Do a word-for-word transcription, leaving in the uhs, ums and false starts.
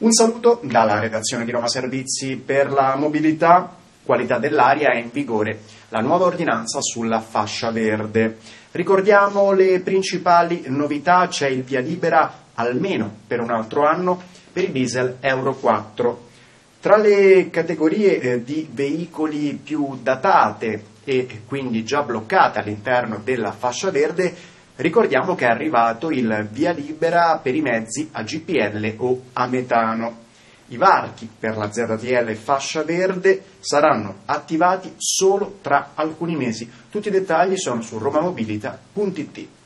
Un saluto dalla redazione di Roma Servizi. Per la mobilità, qualità dell'aria è in vigore la nuova ordinanza sulla fascia verde. Ricordiamo le principali novità: c'è il via libera almeno per un altro anno per i diesel Euro quattro. Tra le categorie eh, di veicoli più datate e quindi già bloccate all'interno della fascia verde, ricordiamo che è arrivato il via libera per i mezzi a G P L o a metano. I varchi per la Z T L fascia verde saranno attivati solo tra alcuni mesi. Tutti i dettagli sono su romamobilita punto it.